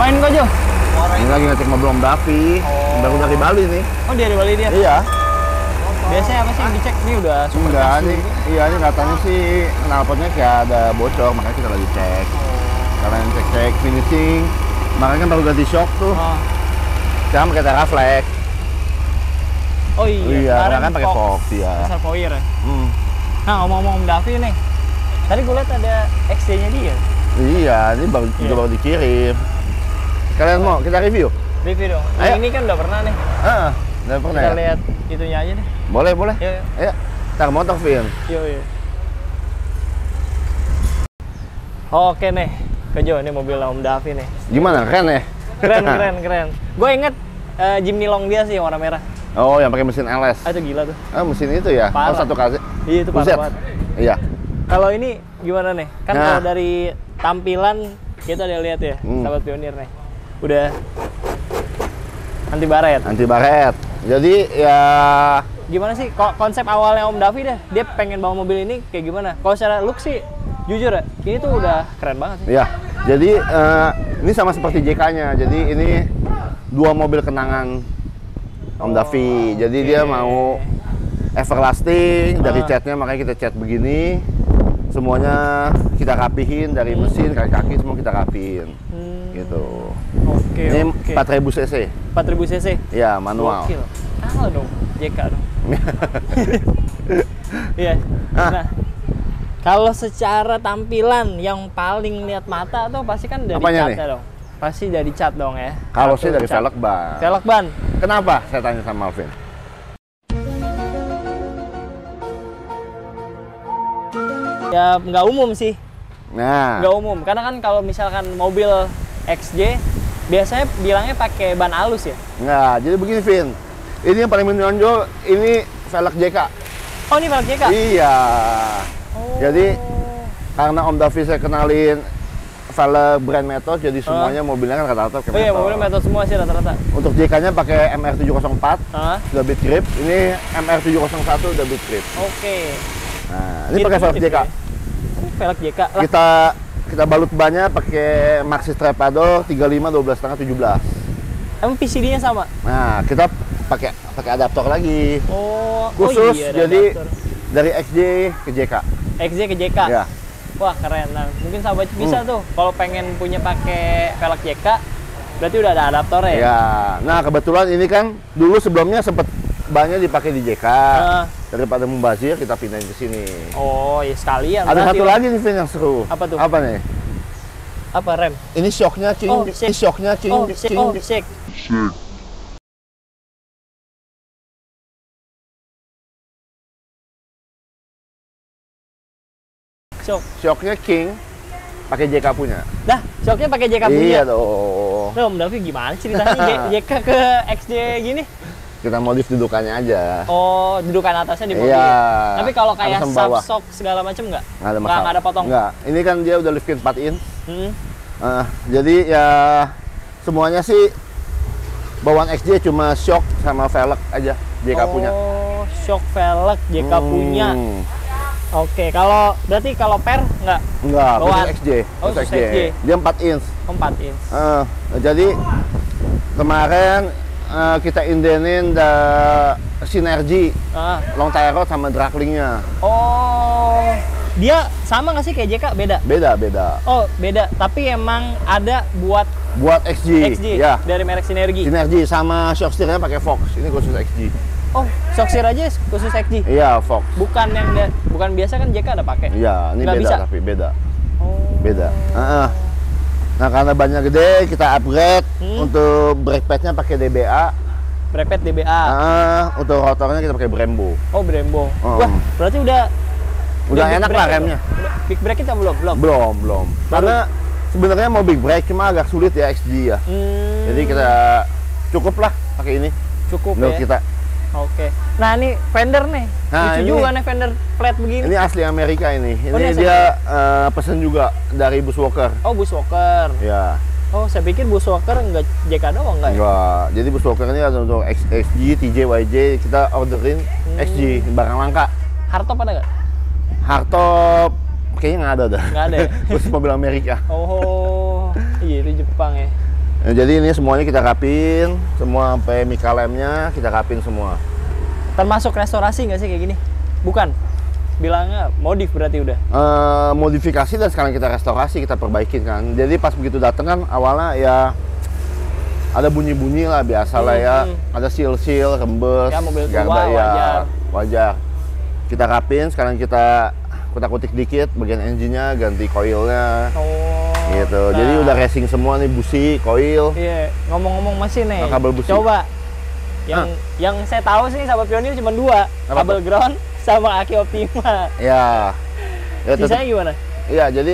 Ngapain kok, Jo? Ini lagi ngecek mobil Om Davi. Baru dari Bali nih. Oh, dia di Bali dia? Iya. Biasanya apa sih yang dicek? Ini udah super Enggak kasu. nih. Iya, ini katanya sih knalpotnya kayak ada bocor, makanya kita lagi cek. Karena yang cek finishing, makanya kan baru ganti shock tuh. Oh, Sekarang pakai Teraflex. oh iya, Iya, kemarin karena kan pakai Fox ya. Dasar Foyer ya? Hmm. Nah, ngomong-ngomong Om Davi nih. Tadi gue liat ada XD-nya dia. Iya, ini baru juga baru dikirim. Kalian mau kita review? Review dong. Ayo. Yang ini kan udah pernah nih. Udah pernah Kita ya? lihat itunya aja deh. Boleh, boleh. Yuk, yuk. Ayo, tar motor, Vin. Yuk. Oke nih, ke Jo, ini mobil Om Davi nih. Gimana, keren ya? Keren. Gue inget Jimny Long dia sih yang warna merah. Oh, yang pakai mesin LS. Ah, itu gila tuh. Mesin itu ya? Parah. Oh, 1 kali. Iya, itu Buset. parah banget. Iya. Kalau ini gimana nih? Kan Nah. kalau dari tampilan kita udah lihat ya, sahabat pionir nih. Udah anti baret. Anti baret. Jadi ya Gimana sih konsep awalnya Om Davi deh? Dia pengen bawa mobil ini kayak gimana? Kalau secara look sih jujur ya, ini tuh udah keren banget sih. ya. Jadi ini sama seperti JK-nya. Jadi ini 2 mobil kenangan Om Davi. Jadi dia mau everlasting dari catnya, makanya kita cat begini. Semuanya kita rapihin dari mesin, kaki-kaki semua kita rapihin. Gitu. Oke. Ini 4000 cc. 4000 cc. Ya, manual. Gokil. Kalah dong, JK dong. Iya. Nah, kalau secara tampilan yang paling lihat mata tuh pasti kan dari Apanya catnya dong. Pasti dari cat dong ya. Kalau sih dari cat. velg ban. Velg ban. Kenapa? Saya tanya sama Alvin. Ya nggak umum sih. Nah, Nggak umum. Karena kan kalau misalkan mobil XJ biasanya bilangnya pakai ban halus ya. nggak. Jadi begini, Vin. Ini yang paling menonjol, ini velg JK. Oh, ini velg JK? Iya. Oh. Jadi karena Om Davi saya kenalin velg brand Metos, jadi semuanya mobilnya kan rata-rata pakai Oh iya, Metos. mobilnya Metos semua sih rata-rata. Untuk JK-nya pakai MR704, Hah? udah beat grip. Ini MR701 udah beat grip. Oke. Nah, ini pakai velg JK. Velg JK lah. Kita balut bannya pakai Maxxis Trepador 35 12,5 17. Emang PCD-nya sama? Nah, kita pakai adaptor lagi. Oh, Khusus, iya, ada jadi adaptor. dari XJ ke JK. XJ ke JK. Ya. Wah, keren. Nah, mungkin sahabat bisa tuh kalau pengen punya pakai velg JK, berarti udah ada adaptornya ya? Ya. Nah, kebetulan ini kan dulu sebelumnya sempat bannya dipakai di JK. Daripada membazir, kita pindahin ke sini. Oh, ya sekalian. Ada berarti satu lah. lagi nih, Vin, yang seru. Apa tuh? Apa nih? Apa rem? Ini shocknya cing, Oh, ini shake. shocknya cing, Oh, cing. shake. Shock. Shocknya king, pakai JK punya. Dah, shocknya pakai JK punya. Iya dong. Nah, Om Davi gimana ceritanya JK ke XJ gini? Kita modif dudukannya aja. Oh, dudukan atasnya di mobil. Iya. Tapi kalau kayak Atas sama bawah. subshock segala macam nggak? Nggak ada masalah. Nggak ada potong. Nggak. Ini kan dia udah lift kit 4 in. Hmm. Jadi ya semuanya sih bawaan XJ cuma shock sama velg aja JK punya. Oh, shock velg JK punya. Oke, berarti kalau per nggak? Enggak, Bawaan. khusus XJ. Oh, Khusus khusus XJ. Dia 4 inch. 4 inch. Jadi kemarin kita indenin sinergi long tie rod sama draglingnya. Oh, dia sama nggak sih kayak JK? Beda? Beda. Oh, beda. Tapi emang ada buat Buat XJ, XJ ya. dari merek Sinergi. Sinergi sama shock steernya pakai Fox. Ini khusus XJ. Oh, shock steer aja khusus XJ. Iya, Fox. Bukan bukan biasa kan JK ada pakai. Iya, ini Nggak beda bisa? tapi beda. Oh. Beda. Nah, karena bannya gede, kita upgrade untuk brake padnya pakai DBA. Brake pad DBA. Untuk rotornya kita pakai Brembo. Oh, Brembo. Wah, berarti udah enak big lah brake remnya. itu? Big brake kita belum? Belum. Karena sebenarnya mau big brake cuma agak sulit ya XJ ya. Jadi kita cukup lah pakai ini. Cukup menurut ya. kita. Oke. Nah, ini fender nih. Nah, Lucu ini- juga nih fender flat begini. Ini asli Amerika ini. Oh, Ini ini dia pesen juga dari Bushwalker. Oh, Bushwalker. Ya. Oh, saya pikir Bushwalker nggak JK doang nggak ya? Enggak. Jadi Bushwalker ini ada untuk XJ, TJ, YJ. Kita orderin XJ, barang langka. Hardtop ada nggak? Hardtop kayaknya nggak ada dah. Nggak ada ya? Khusus mobil Amerika. Oh, iya itu Jepang ya. Nah, jadi ini semuanya kita rapin, semua sampai mika lemnya kita rapin semua. Termasuk restorasi nggak sih kayak gini? Bukan. Bilangnya modif berarti udah. Modifikasi dan sekarang kita restorasi, kita perbaikin kan. Jadi pas begitu datang kan awalnya ya ada bunyi-bunyi lah biasa lah ya. Ada seal-seal, rembes, Ya, mobil tua, garda ya wajar. wajar. Kita rapin, sekarang kita kutak-kutik dikit bagian engine-nya, ganti coilnya. Oh. Gitu. Nah. Jadi udah racing semua nih, busi, coil. Iya, ngomong-ngomong mesin nih. Nah, kabel busi. Coba. Yang saya tahu sih sahabat pionir cuma dua, Apa kabel ground sama aki Optima. Ya. Sisanya gimana? Iya, jadi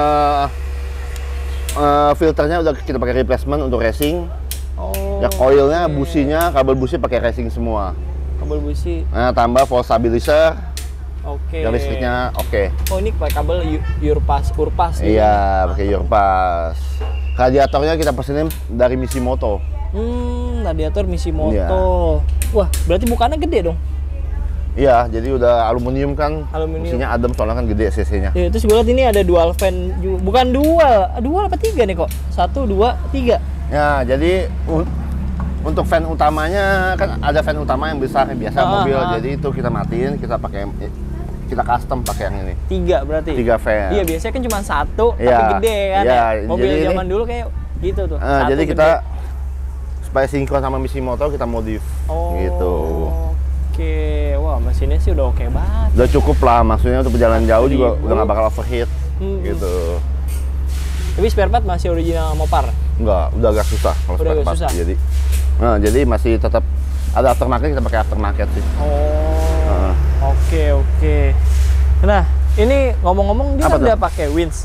filternya udah kita pakai replacement untuk racing. Oh. Ya coilnya, oke. businya, kabel busi pakai racing semua. Kabel busi. Nah, tambah volt stabilizer, Oke. yang listriknya oke. Oh, ini pakai kabel Urpas gitu. Iya, pakai Urpas. Radiatornya kita pesenin dari Mishimoto. Radiator Mishimoto. Iya. Wah, berarti bukannya gede dong? Iya, jadi udah aluminium kan. Aluminium. Mesinnya adem soalnya kan gede cc-nya. Ya, terus gue lihat ini ada dual fan, bukan dual apa tiga nih kok? 1, 2, 3. Ya, jadi untuk fan utamanya kan ada fan utama yang besar biasa mobil. Jadi itu kita matiin, kita custom pakai yang ini. 3 berarti. 3 fan. Iya, biasanya kan cuma 1 tapi Iya, gede kan. iya, Ya. Mobil jadi zaman dulu kayak gitu tuh. Jadi Satu kita gede. supaya sinkron sama Mishimoto kita modif gitu. Oke, wah mesinnya sih udah oke banget. Udah cukup lah, maksudnya untuk perjalanan jauh juga 4.000. udah nggak bakal overheat gitu. Tapi spare part masih original Mopar. Enggak, udah agak susah kalau Udah spare agak part. susah. Jadi masih tetap ada aftermarket, kita pakai aftermarket sih. Oh, oke. Nah, ini ngomong-ngomong dia Apa kan tuh? udah pakai winch.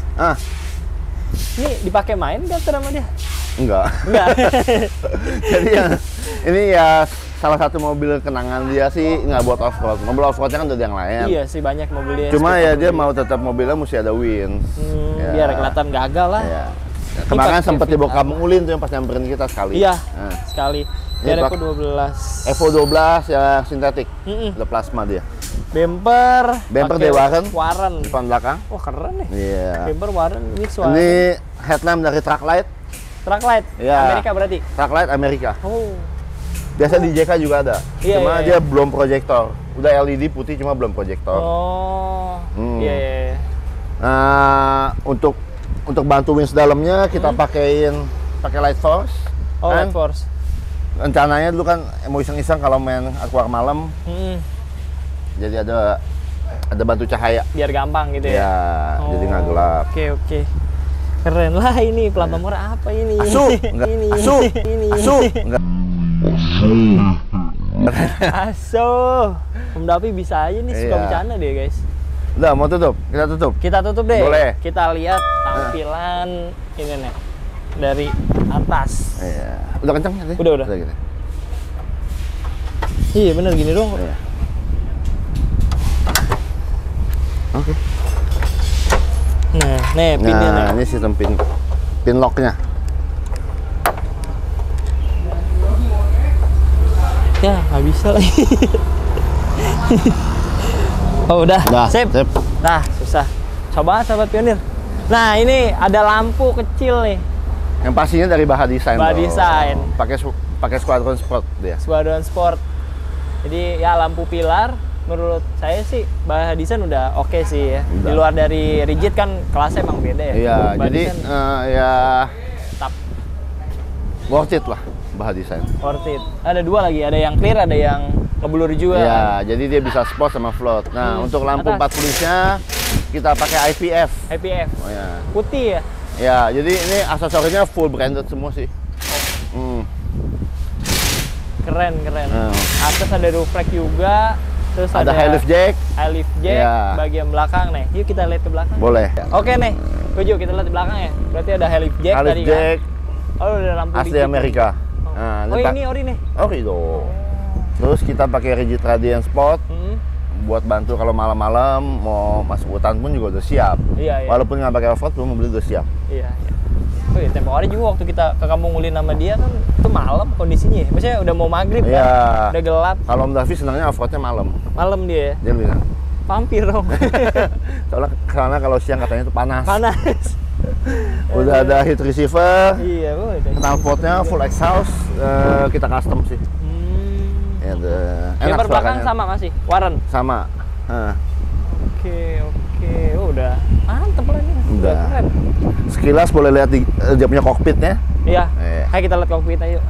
Ini dipakai main nggak tuh sama dia? Enggak. Jadi ini ya salah satu mobil kenangan dia sih, nggak buat off-road. Mobil off-roadnya kan udah yang lain. Iya sih, banyak mobil dia. Cuma ya dia mau tetap mobilnya mesti ada winch. Ya. Biar kelihatan gagal lah. Ya. Kemarin pakai sempat dibawa Vitara. Kampung Ulin tuh yang pas nyamperin kita sekali. Iya, Nah. sekali. Ini Biar pak- aku 12. Evo 12 yang sintetik. Udah plasma dia. Bumper Bumper pakai dia Warren. Depan belakang. Wah, keren nih. Iya. Bumper Warren ini suara. Ini headlamp dari truck light. Truck light. Iya. Amerika berarti. Truck light Amerika. Oh. Biasa di JK juga ada. Iya, Cuma iya, dia belum proyektor. Udah LED putih cuma belum proyektor. Oh. Iya. Nah, untuk bantu winch dalamnya kita pakai light force. Oh, Kan light force. rencananya dulu kan mau iseng-iseng kalau main aqua malam, jadi ada bantu cahaya. Biar gampang gitu ya. Ya, jadi nggak gelap. Oke. Keren lah ini plat nomor apa ini? Asu, enggak. Ini. Asu, Ini. asu, enggak. Asu. Om Davi bisa aja nih suka Iya. bercanda deh guys. Udah mau tutup, kita tutup. Kita tutup deh. Boleh. Kita lihat tampilan ini nih dari atas. Iya. Udah kencang ya? Udah. Gitu. Iya bener gini dong. Iya. Oke. Nah, nih pinnya nih. Nah, ini sistem pin locknya. Ya, nggak bisa lagi. Oh, udah. Sip. Nah, susah. Coba sahabat pionir. Nah, ini ada lampu kecil nih. Yang pastinya dari Baha Design. Baha dong. Design. Pakai Squadron Sport dia. Squadron Sport. Jadi ya lampu pilar menurut saya sih Baha Design udah oke sih ya. Udah. Di luar dari rigid kan kelasnya emang beda ya. Iya, Baha jadi Design ya tetap worth it lah Baha Design. worth it. Ada dua lagi, ada yang clear, ada yang ngeblur juga. Iya, jadi dia bisa sport sama float. Nah, untuk lampu atas. 40-nya kita pakai IPF. IPF. Oh ya. Putih ya. Ya, jadi ini aksesorinya full branded semua sih. Keren. Atas ada roof rack juga. Terus Ada high lift jack. High lift jack Iya. bagian belakang nih. Yuk kita lihat ke belakang. Boleh. Oke nih. Tujuh kita lihat di belakang ya. Berarti ada high lift jack High tadi lift jack, kan. Oh, ada lampu asli dikit. Amerika. Oh, Nah, oh ini ori nih. Oke dong. Terus kita pakai rigid radiant spot buat bantu kalau malam-malam mau masuk hutan pun juga udah siap. Iya. Walaupun nggak pakai off-road, belum mobil udah siap. Iya. Oh iya, tempo hari juga waktu kita ke Kampung Ulin sama dia kan itu malam kondisinya. Maksudnya udah mau maghrib Iya. kan. Udah gelap. Kalau Om Davi senangnya off-roadnya malam. Malam dia ya. Dia bilang. Vampir dong. Soalnya kalau siang katanya itu panas. Panas. Udah ada heat receiver, Iya, udah. knalpotnya full exhaust, kita custom sih. Ya, enak Bumper belakang suaranya. sama masih, Warren. Sama. Oke. Oh, udah mantep lah ini. Udah. Keren. Sekilas boleh lihat dia punya kokpitnya. Iya. Iya. Ayo kita lihat kokpitnya yuk.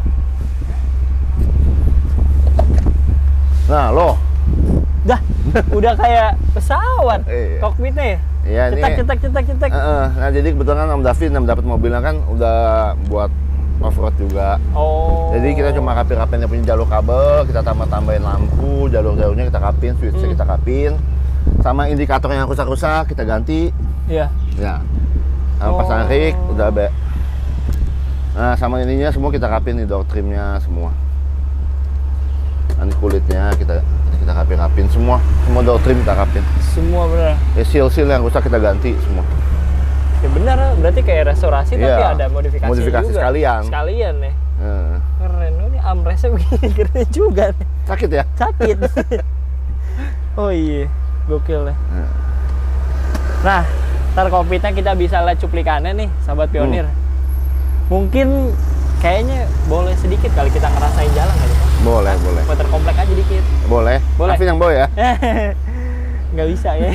Nah, loh. Dah, udah kayak pesawat. Iya. Kokpitnya ya. Iya, ini. Cetak. Nah, jadi kebetulan Om Davi dapat mobilnya kan udah buat off-road juga. Oh. Jadi kita cuma rapin yang punya jalur kabel, kita tambahin lampu, jalurnya kita rapin, switch-nya kita rapin. Sama indikator yang rusak-rusak kita ganti. Iya. Ya. Sama pasang rig udah Nah, sama ininya semua kita rapin nih, door trimnya semua. Nanti kulitnya kita rapin semua door trim kita rapin. Semua bener. Seal yang rusak kita ganti semua. Ya bener, berarti kayak restorasi tapi Iya. ada modifikasi Modifikasi juga. sekalian. Sekalian nih. Nah, Keren, oh, ini armrestnya begini keren juga nih. sakit ya? Sakit. Oh iya, gokil ya. Nah, ntar kokpitnya kita bisa lihat cuplikannya nih, sahabat pionir. Mungkin kayaknya boleh sedikit kali kita ngerasain jalan kali Pak. Boleh. Muter komplek aja dikit. Boleh. Boleh. Tapi yang bawa ya. Nggak bisa ya.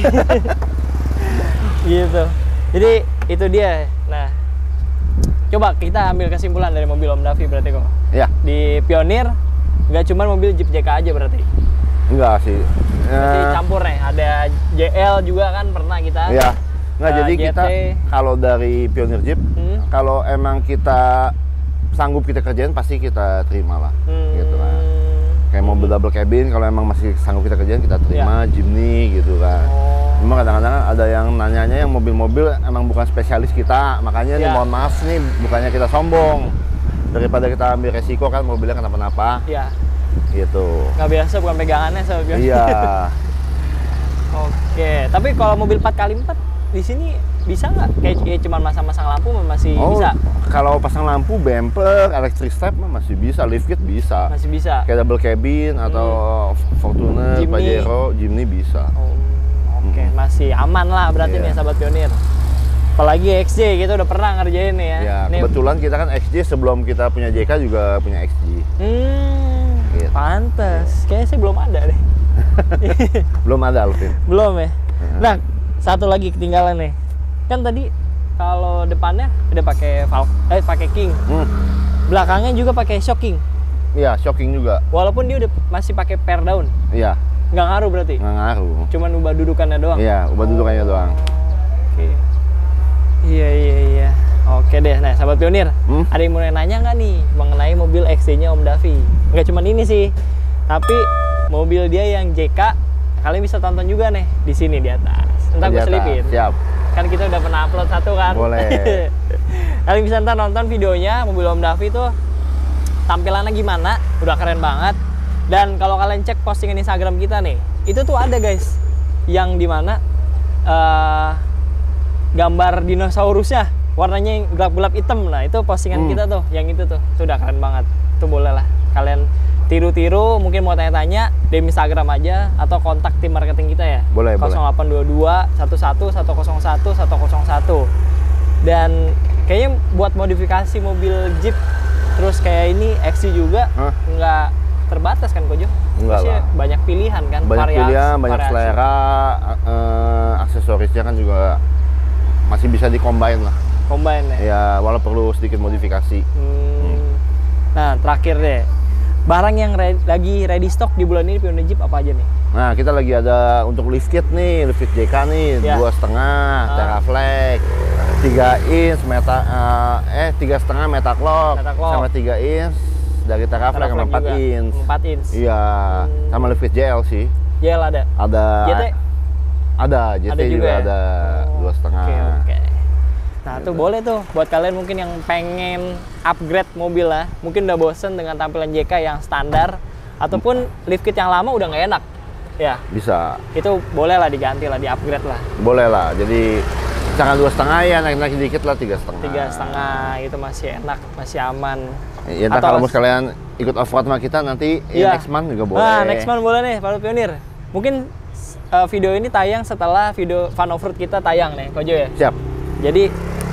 Gitu. Jadi itu dia. Nah, coba kita ambil kesimpulan dari mobil Om Davi berarti kok. Iya. Di Pionir nggak cuma mobil Jeep JK aja berarti. Enggak sih. Berarti campur nih. Ada JL juga kan pernah kita. Iya. Nggak, jadi GT. kita kalau dari Pioneer Jeep, kalau emang kita sanggup kita kerjain pasti kita terima lah. Gitu kan. Kayak mobil double cabin kalau emang masih sanggup kita kerjain kita terima, Jimny gitu kan. Cuma kadang-kadang ada yang nanyanya yang mobil-mobil emang bukan spesialis kita, makanya nih mohon maaf nih, bukannya kita sombong. Daripada kita ambil resiko kan mobilnya kenapa-napa. Iya. Gitu. Nggak biasa bukan pegangannya sama Pionir. Iya. Oke, tapi kalau mobil 4x4 di sini bisa nggak? Kayak cuma masang-masang lampu masih bisa? Kalau pasang lampu, bumper, electric step mah masih bisa, liftgate bisa. Masih bisa. Kayak double cabin atau Fortuner, Jimny. Pajero, Jimny bisa. Oke, masih aman lah berarti Iya. nih sahabat Pionir. Apalagi XJ kita udah pernah ngerjain nih ya. Ya, Nih, kebetulan kita kan XJ sebelum kita punya JK juga punya XJ. Gitu. Pantes. Kayaknya sih belum ada deh. Belum ada, Alvin. Belum ya. Nah, satu lagi ketinggalan nih. Kan tadi kalau depannya udah pakai pakai King. Belakangnya juga pakai shocking. Iya, shocking juga. Walaupun dia udah masih pakai pair down. Iya, Nggak ngaruh berarti. nggak ngaruh. Cuman ubah dudukannya doang. Iya, ubah dudukannya doang. Oke. Iya. Oke deh. Nah, sahabat Pionir, ada yang mau nanya nggak nih mengenai mobil XJ-nya Om Davi? Nggak cuman ini sih, tapi mobil dia yang JK, kalian bisa tonton juga nih di sini di atas. Ntar Di gue atas, selipin. siap. Kan kita udah pernah upload satu kan. Boleh. Kalian bisa ntar nonton videonya mobil Om Davi tuh tampilannya gimana, udah keren banget. Dan kalau kalian cek postingan Instagram kita nih, itu tuh ada guys yang dimana gambar dinosaurusnya warnanya yang gelap-gelap hitam. Nah itu postingan kita tuh, yang itu tuh udah keren banget. Tuh boleh lah kalian tiru-tiru, mungkin mau tanya-tanya DM Instagram aja atau kontak tim marketing kita ya. Boleh, 0822 11 101 101. Dan kayaknya buat modifikasi mobil Jeep terus kayak ini XJ juga nggak terbatas kan Kojo? Enggak Maksudnya lah. banyak pilihan kan, Banyak pilihan, banyak variasi. selera, aksesorisnya kan juga masih bisa di-combine lah. Combine ya. Ya, walau perlu sedikit modifikasi. Nah, terakhir deh. Barang yang lagi ready stock di bulan ini Pionir Jeep apa aja nih? Nah, kita lagi ada untuk lift kit nih, lift kit JK nih, Ya. 2,5 Teraflex, 3 inch 3,5 Metaclock, Metaclock. sama 3 inch dari Teraflex sama 4 juga. inch. 4 inch. Iya, sama lift kit JL sih. JL ada. Ada. GT? Ada, JT Ada juga juga ya? ada 2,5. Oke. Nah, tuh boleh tuh buat kalian mungkin yang pengen upgrade mobil lah. Mungkin udah bosen dengan tampilan JK yang standar ataupun lift kit yang lama udah nggak enak. Ya, Bisa. itu boleh lah diganti lah, di-upgrade lah. Boleh lah. Jadi misalkan 2,5 ya naik-naik dikit lah 3,5. 3,5 itu masih enak, masih aman. Ya, ntar kalau mau sekalian ikut off-road sama kita nanti next month juga boleh. Nah, next month boleh nih, para Pionir. Mungkin video ini tayang setelah video Fun Off-Road kita tayang nih, Kojo ya. Siap. Jadi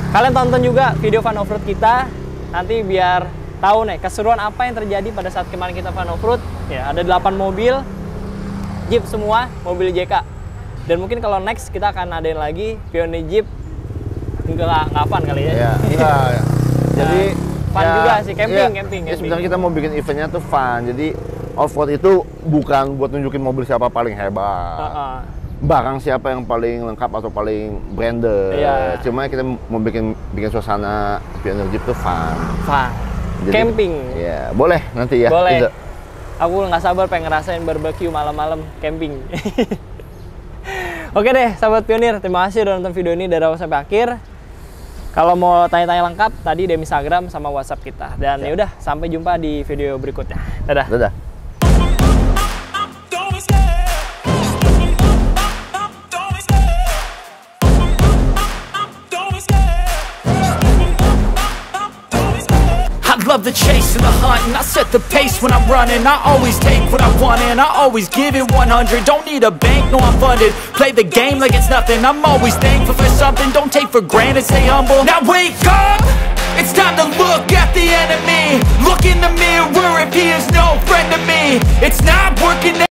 Kalian tonton juga video Fun Offroad kita, nanti biar tahu nih keseruan apa yang terjadi pada saat kemarin kita Fun Offroad. Ya, ada 8 mobil, Jeep semua, mobil JK. Dan mungkin kalau next kita akan adain lagi Pioneer Jeep, nggak fun kali ya? Iya, enggak. Jadi fun juga sih, camping. Ya, sebenarnya kita mau bikin eventnya tuh fun. Jadi off-road itu bukan buat nunjukin mobil siapa paling hebat. Barang siapa yang paling lengkap atau paling branded. Iya. Cuma kita mau bikin suasana Pioneer Jeep tuh fun. Jadi, camping. Ya, boleh nanti ya. Boleh. Itu. Aku nggak sabar pengen ngerasain barbecue malam-malam camping. Oke deh, sahabat Pioneer, terima kasih udah nonton video ini dari awal sampai akhir. Kalau mau tanya-tanya lengkap, tadi DM Instagram sama WhatsApp kita. Dan ya udah, sampai jumpa di video berikutnya. Dadah. Dadah. Love the chase and the hunt, and I set the pace when I'm running. I always take what I want and I always give it 100. Don't need a bank, no I'm funded. Play the game like it's nothing. I'm always thankful for something. Don't take for granted, stay humble. Now wake up, it's time to look at the enemy. Look in the mirror if he is no friend to me. It's not working.